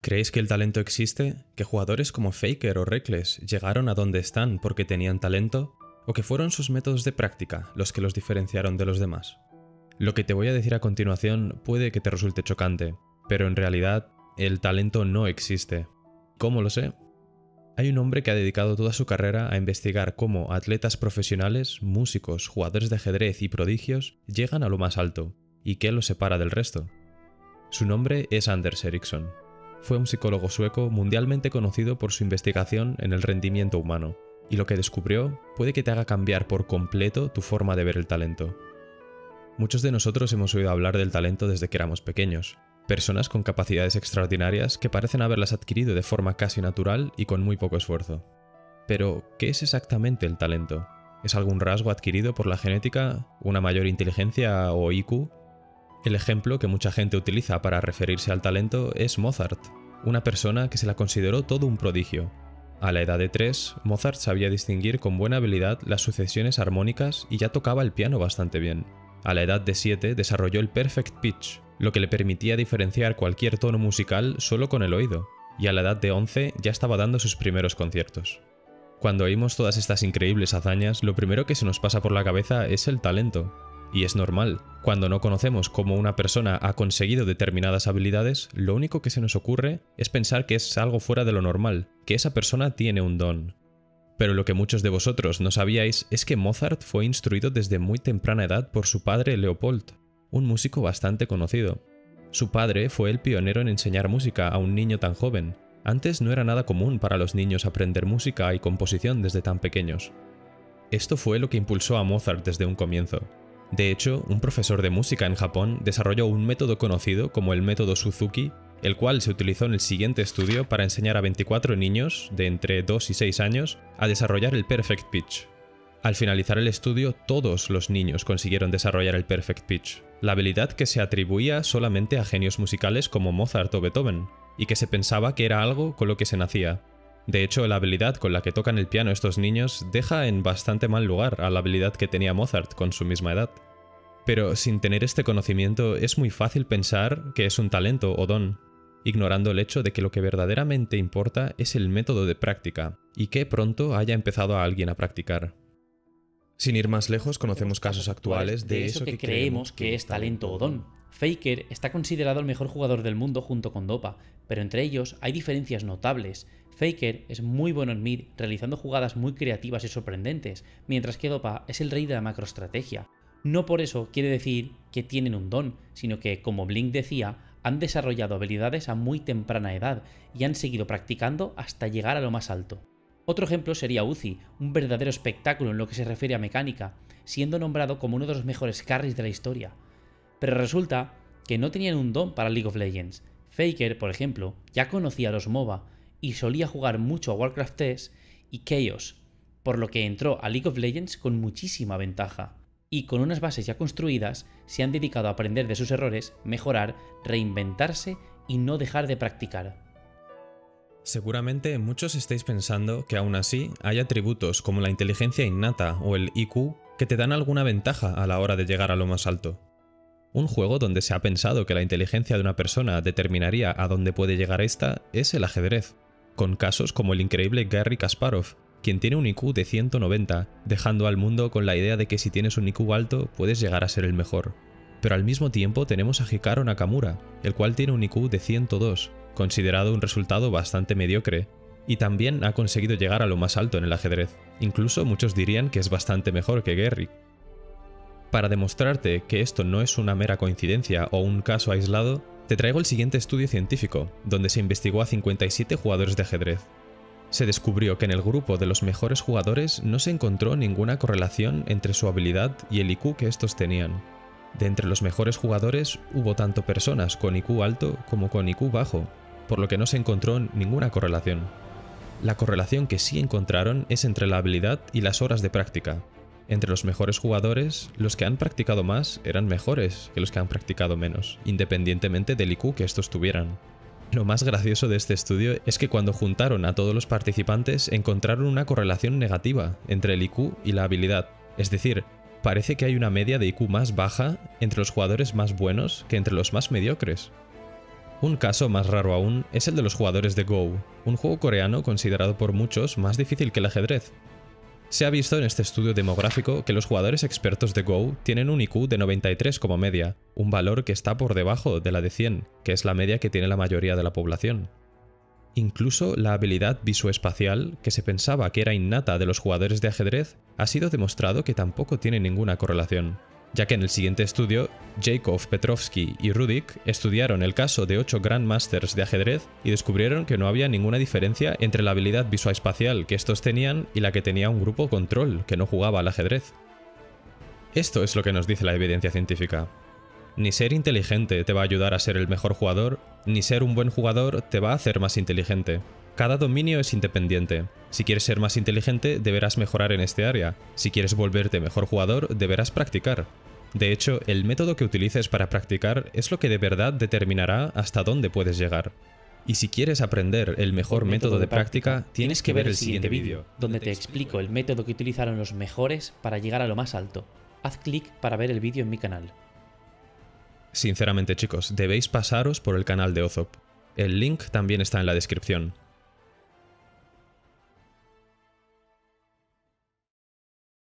¿Creéis que el talento existe? ¿Que jugadores como Faker o Reckless llegaron a donde están porque tenían talento? ¿O que fueron sus métodos de práctica los que los diferenciaron de los demás? Lo que te voy a decir a continuación puede que te resulte chocante, pero en realidad el talento no existe. ¿Cómo lo sé? Hay un hombre que ha dedicado toda su carrera a investigar cómo atletas profesionales, músicos, jugadores de ajedrez y prodigios llegan a lo más alto, y qué los separa del resto. Su nombre es Anders Ericsson. Fue un psicólogo sueco mundialmente conocido por su investigación en el rendimiento humano, y lo que descubrió puede que te haga cambiar por completo tu forma de ver el talento. Muchos de nosotros hemos oído hablar del talento desde que éramos pequeños. Personas con capacidades extraordinarias que parecen haberlas adquirido de forma casi natural y con muy poco esfuerzo. Pero, ¿qué es exactamente el talento? ¿Es algún rasgo adquirido por la genética, una mayor inteligencia o IQ? El ejemplo que mucha gente utiliza para referirse al talento es Mozart, una persona que se la consideró todo un prodigio. A la edad de 3, Mozart sabía distinguir con buena habilidad las sucesiones armónicas y ya tocaba el piano bastante bien. A la edad de 7 desarrolló el perfect pitch, lo que le permitía diferenciar cualquier tono musical solo con el oído, y a la edad de 11 ya estaba dando sus primeros conciertos. Cuando oímos todas estas increíbles hazañas, lo primero que se nos pasa por la cabeza es el talento. Y es normal, cuando no conocemos cómo una persona ha conseguido determinadas habilidades, lo único que se nos ocurre es pensar que es algo fuera de lo normal, que esa persona tiene un don. Pero lo que muchos de vosotros no sabíais es que Mozart fue instruido desde muy temprana edad por su padre Leopold, un músico bastante conocido. Su padre fue el pionero en enseñar música a un niño tan joven. Antes no era nada común para los niños aprender música y composición desde tan pequeños. Esto fue lo que impulsó a Mozart desde un comienzo. De hecho, un profesor de música en Japón desarrolló un método conocido como el método Suzuki, el cual se utilizó en el siguiente estudio para enseñar a 24 niños de entre 2 y 6 años a desarrollar el perfect pitch. Al finalizar el estudio, todos los niños consiguieron desarrollar el perfect pitch, la habilidad que se atribuía solamente a genios musicales como Mozart o Beethoven, y que se pensaba que era algo con lo que se nacía. De hecho, la habilidad con la que tocan el piano estos niños deja en bastante mal lugar a la habilidad que tenía Mozart con su misma edad. Pero sin tener este conocimiento es muy fácil pensar que es un talento o don, ignorando el hecho de que lo que verdaderamente importa es el método de práctica, y que pronto haya empezado a alguien a practicar. Sin ir más lejos, conocemos casos actuales de eso que creemos que es talento o don. Faker está considerado el mejor jugador del mundo junto con Dopa, pero entre ellos hay diferencias notables. Faker es muy bueno en mid, realizando jugadas muy creativas y sorprendentes, mientras que Dopa es el rey de la macroestrategia. No por eso quiere decir que tienen un don, sino que, como Blink decía, han desarrollado habilidades a muy temprana edad y han seguido practicando hasta llegar a lo más alto. Otro ejemplo sería Uzi, un verdadero espectáculo en lo que se refiere a mecánica, siendo nombrado como uno de los mejores carries de la historia. Pero resulta que no tenían un don para League of Legends. Faker, por ejemplo, ya conocía a los MOBA y solía jugar mucho a Warcraft 3 y Chaos, por lo que entró a League of Legends con muchísima ventaja. Y con unas bases ya construidas, se han dedicado a aprender de sus errores, mejorar, reinventarse y no dejar de practicar. Seguramente muchos estáis pensando que aún así hay atributos como la inteligencia innata o el IQ que te dan alguna ventaja a la hora de llegar a lo más alto. Un juego donde se ha pensado que la inteligencia de una persona determinaría a dónde puede llegar esta es el ajedrez, con casos como el increíble Garry Kasparov, quien tiene un IQ de 190, dejando al mundo con la idea de que si tienes un IQ alto puedes llegar a ser el mejor. Pero al mismo tiempo tenemos a Hikaru Nakamura, el cual tiene un IQ de 102, considerado un resultado bastante mediocre, y también ha conseguido llegar a lo más alto en el ajedrez. Incluso muchos dirían que es bastante mejor que Garry. Para demostrarte que esto no es una mera coincidencia o un caso aislado, te traigo el siguiente estudio científico, donde se investigó a 57 jugadores de ajedrez. Se descubrió que en el grupo de los mejores jugadores no se encontró ninguna correlación entre su habilidad y el IQ que estos tenían. De entre los mejores jugadores hubo tanto personas con IQ alto como con IQ bajo, por lo que no se encontró ninguna correlación. La correlación que sí encontraron es entre la habilidad y las horas de práctica. Entre los mejores jugadores, los que han practicado más eran mejores que los que han practicado menos, independientemente del IQ que estos tuvieran. Lo más gracioso de este estudio es que cuando juntaron a todos los participantes encontraron una correlación negativa entre el IQ y la habilidad, es decir, parece que hay una media de IQ más baja entre los jugadores más buenos que entre los más mediocres. Un caso más raro aún es el de los jugadores de Go, un juego coreano considerado por muchos más difícil que el ajedrez. Se ha visto en este estudio demográfico que los jugadores expertos de Go tienen un IQ de 93 como media, un valor que está por debajo de la de 100, que es la media que tiene la mayoría de la población. Incluso la habilidad visoespacial, que se pensaba que era innata de los jugadores de ajedrez, ha sido demostrado que tampoco tiene ninguna correlación, ya que en el siguiente estudio, Jacob, Petrovsky y Rudik estudiaron el caso de 8 Grandmasters de ajedrez y descubrieron que no había ninguna diferencia entre la habilidad visoespacial que estos tenían y la que tenía un grupo control que no jugaba al ajedrez. Esto es lo que nos dice la evidencia científica. Ni ser inteligente te va a ayudar a ser el mejor jugador, ni ser un buen jugador te va a hacer más inteligente. Cada dominio es independiente. Si quieres ser más inteligente, deberás mejorar en este área. Si quieres volverte mejor jugador, deberás practicar. De hecho, el método que utilices para practicar es lo que de verdad determinará hasta dónde puedes llegar. Y si quieres aprender el mejor método de práctica, tienes que ver el siguiente vídeo, donde te explico el método que utilizaron los mejores para llegar a lo más alto. Haz clic para ver el vídeo en mi canal. Sinceramente chicos, debéis pasaros por el canal de Ozop. El link también está en la descripción.